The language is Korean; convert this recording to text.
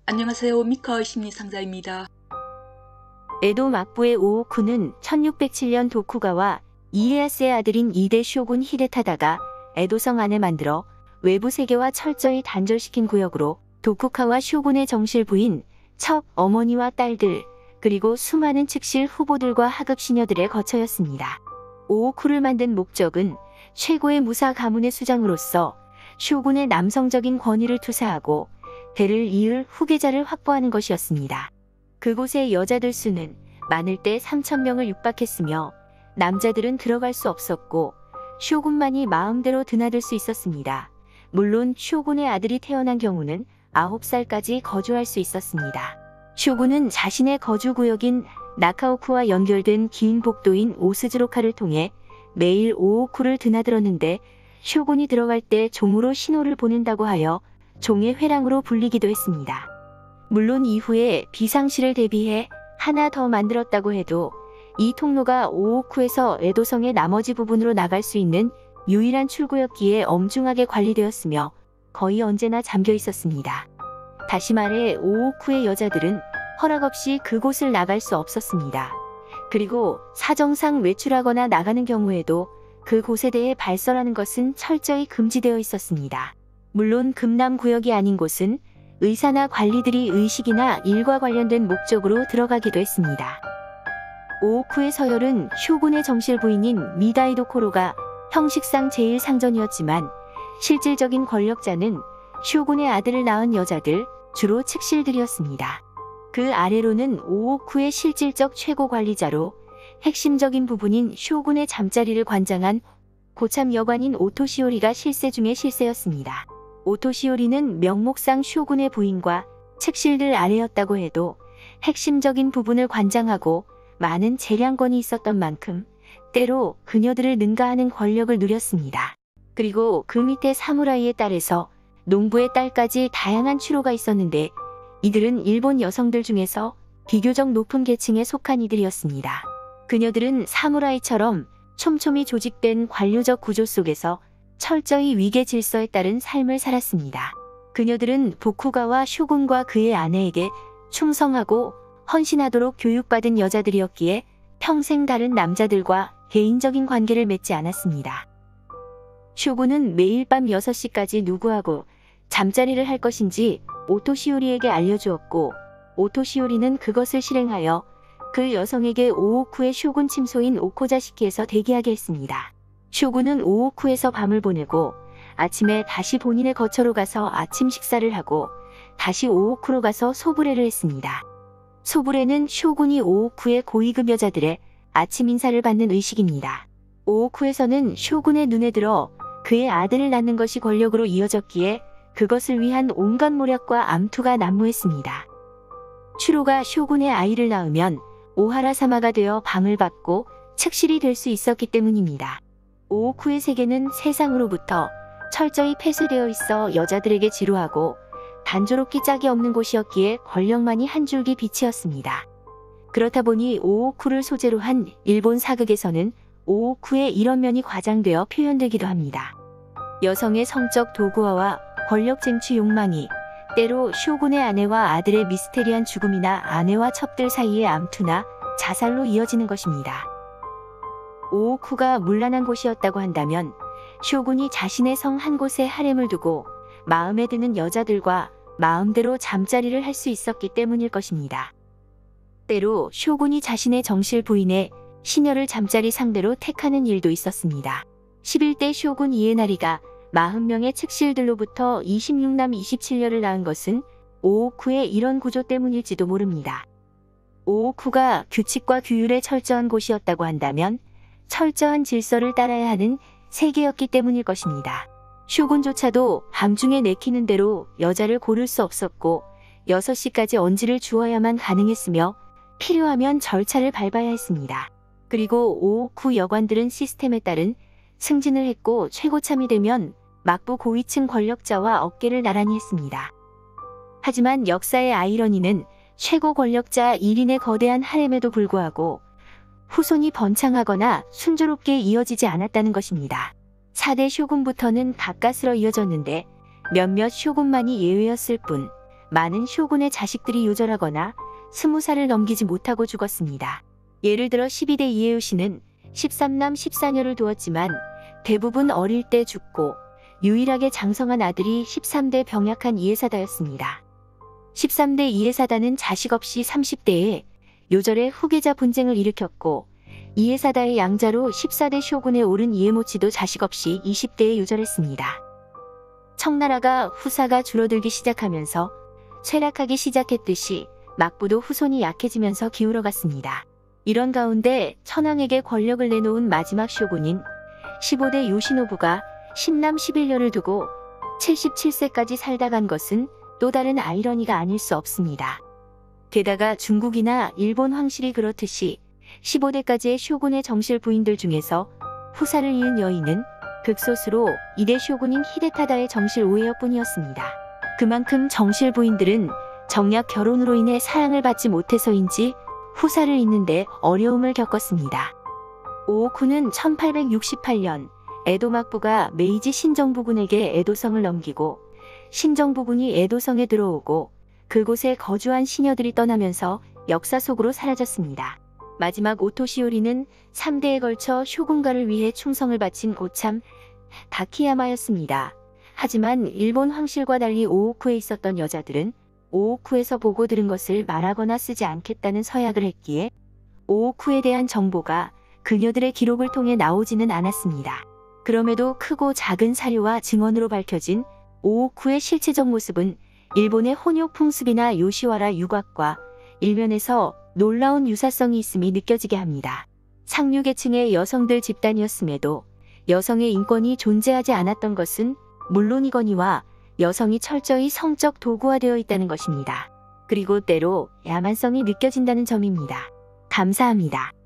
안녕하세요. 미카 심리상자입니다. 에도 막부의 오오쿠는 1607년 도쿠가와 이에야스의 아들인 2대 쇼군 히데타다가 에도성 안에 만들어 외부 세계와 철저히 단절시킨 구역으로 도쿠가와 쇼군의 정실 부인, 첩, 어머니와 딸들, 그리고 수많은 측실 후보들과 하급 시녀들의 거처였습니다. 오오쿠를 만든 목적은 최고의 무사 가문의 수장으로서 쇼군의 남성적인 권위를 투사하고 대를 이을 후계자를 확보하는 것이었습니다. 그곳의 여자들 수는 많을 때 3,000명을 육박했으며 남자들은 들어갈 수 없었고 쇼군만이 마음대로 드나들 수 있었습니다. 물론 쇼군의 아들이 태어난 경우는 9살까지 거주할 수 있었습니다. 쇼군은 자신의 거주구역인 나카오쿠와 연결된 긴 복도인 오스즈로카를 통해 매일 오오쿠를 드나들었는데 쇼군이 들어갈 때 종으로 신호를 보낸다고 하여 종의 회랑으로 불리기도 했습니다. 물론 이후에 비상시를 대비해 하나 더 만들었다고 해도 이 통로가 오오쿠에서 에도성의 나머지 부분으로 나갈 수 있는 유일한 출구였기에 엄중하게 관리되었으며 거의 언제나 잠겨 있었습니다. 다시 말해 오오쿠의 여자들은 허락 없이 그곳을 나갈 수 없었습니다. 그리고 사정상 외출하거나 나가는 경우에도 그곳에 대해 발설하는 것은 철저히 금지되어 있었습니다. 물론 금남구역이 아닌 곳은 의사나 관리들이 의식이나 일과 관련된 목적으로 들어가기도 했습니다. 오오쿠의 서열은 쇼군의 정실 부인인 미다이도 코로가 형식상 제일 상전이었지만 실질적인 권력자는 쇼군의 아들을 낳은 여자들, 주로 측실들이었습니다. 그 아래로는 오오쿠의 실질적 최고 관리자로 핵심적인 부분인 쇼군의 잠자리를 관장한 고참 여관인 오토시오리가 실세 중의 실세였습니다. 오토시오리는 명목상 쇼군의 부인과 측실들 아래였다고 해도 핵심적인 부분을 관장하고 많은 재량권이 있었던 만큼 때로 그녀들을 능가하는 권력을 누렸습니다. 그리고 그 밑에 사무라이의 딸에서 농부의 딸까지 다양한 추로가 있었는데 이들은 일본 여성들 중에서 비교적 높은 계층에 속한 이들이었습니다. 그녀들은 사무라이처럼 촘촘히 조직된 관료적 구조 속에서 철저히 위계 질서에 따른 삶을 살았습니다. 그녀들은 보쿠가와 쇼군과 그의 아내에게 충성하고 헌신하도록 교육받은 여자들이었기에 평생 다른 남자들과 개인적인 관계를 맺지 않았습니다. 쇼군은 매일 밤 6시까지 누구하고 잠자리를 할 것인지 오토시오리에게 알려주었고 오토시오리는 그것을 실행하여 그 여성에게 오오쿠의 쇼군 침소인 오코자시키에서 대기하게 했습니다. 쇼군은 오오쿠에서 밤을 보내고 아침에 다시 본인의 거처로 가서 아침 식사를 하고 다시 오오쿠로 가서 소부레를 했습니다. 소부레는 쇼군이 오오쿠의 고위급 여자들의 아침 인사를 받는 의식입니다. 오오쿠에서는 쇼군의 눈에 들어 그의 아들을 낳는 것이 권력으로 이어졌기에 그것을 위한 온갖 모략과 암투가 난무했습니다. 추로가 쇼군의 아이를 낳으면 오하라 사마가 되어 방을 받고 측실이 될 수 있었기 때문입니다. 오오쿠의 세계는 세상으로부터 철저히 폐쇄되어 있어 여자들에게 지루하고 단조롭기 짝이 없는 곳이었기에 권력만이 한 줄기 빛이었습니다. 그렇다 보니 오오쿠를 소재로 한 일본 사극에서는 오오쿠의 이런 면이 과장되어 표현되기도 합니다. 여성의 성적 도구화와 권력 쟁취 욕망이 때로 쇼군의 아내와 아들의 미스테리한 죽음이나 아내와 첩들 사이의 암투나 자살로 이어지는 것입니다. 오오쿠가 문란한 곳이었다고 한다면 쇼군이 자신의 성 한 곳에 하렘을 두고 마음에 드는 여자들과 마음대로 잠자리를 할 수 있었기 때문일 것입니다. 때로 쇼군이 자신의 정실 부인의 시녀를 잠자리 상대로 택하는 일도 있었습니다. 11대 쇼군 이에나리가 40명의 측실들로부터 26남 27녀를 낳은 것은 오오쿠의 이런 구조 때문일지도 모릅니다. 오오쿠가 규칙과 규율에 철저한 곳이었다고 한다면 철저한 질서를 따라야 하는 세계였기 때문일 것입니다. 쇼군조차도 밤중에 내키는 대로 여자를 고를 수 없었고 6시까지 언지를 주어야만 가능했으며 필요하면 절차를 밟아야 했습니다. 그리고 오오쿠 여관들은 시스템에 따른 승진을 했고 최고참이 되면 막부 고위층 권력자와 어깨를 나란히 했습니다. 하지만 역사의 아이러니는 최고 권력자 1인의 거대한 하렘에도 불구하고 후손이 번창하거나 순조롭게 이어지지 않았다는 것입니다. 4대 쇼군부터는 가까스로 이어졌는데 몇몇 쇼군만이 예외였을 뿐 많은 쇼군의 자식들이 요절하거나 20살을 넘기지 못하고 죽었습니다. 예를 들어 12대 이에요시는 13남 14녀를 두었지만 대부분 어릴 때 죽고 유일하게 장성한 아들이 13대 병약한 이에사다였습니다. 13대 이에사다는 자식 없이 30대에 요절의 후계자 분쟁을 일으켰고 이에사다의 양자로 14대 쇼군에 오른 이에모치도 자식 없이 20대에 요절했습니다. 청나라가 후사가 줄어들기 시작하면서 쇠락하기 시작했듯이 막부도 후손이 약해지면서 기울어갔습니다. 이런 가운데 천황에게 권력을 내놓은 마지막 쇼군인 15대 요시노부가 10남 11녀를 두고 77세까지 살다 간 것은 또 다른 아이러니가 아닐 수 없습니다. 게다가 중국이나 일본 황실이 그렇듯이 15대까지의 쇼군의 정실 부인들 중에서 후사를 이은 여인은 극소수로 2대 쇼군인 히데타다의 정실 5회여 뿐이었습니다. 그만큼 정실 부인들은 정략 결혼으로 인해 사랑을 받지 못해서인지 후사를 잇는데 어려움을 겪었습니다. 오오쿠는 1868년 에도 막부가 메이지 신정부군에게 에도성을 넘기고 신정부군이 에도성에 들어오고 그곳에 거주한 시녀들이 떠나면서 역사 속으로 사라졌습니다. 마지막 오토시오리는 3대에 걸쳐 쇼군가를 위해 충성을 바친 고참 다키야마였습니다. 하지만 일본 황실과 달리 오오쿠에 있었던 여자들은 오오쿠에서 보고 들은 것을 말하거나 쓰지 않겠다는 서약을 했기에 오오쿠에 대한 정보가 그녀들의 기록을 통해 나오지는 않았습니다. 그럼에도 크고 작은 사료와 증언으로 밝혀진 오오쿠의 실체적 모습은 일본의 혼요 풍습이나 요시와라 유곽과 일면에서 놀라운 유사성이 있음이 느껴지게 합니다. 상류계층의 여성들 집단이었음에도 여성의 인권이 존재하지 않았던 것은 물론이거니와 여성이 철저히 성적 도구화되어 있다는 것입니다. 그리고 때로 야만성이 느껴진다는 점입니다. 감사합니다.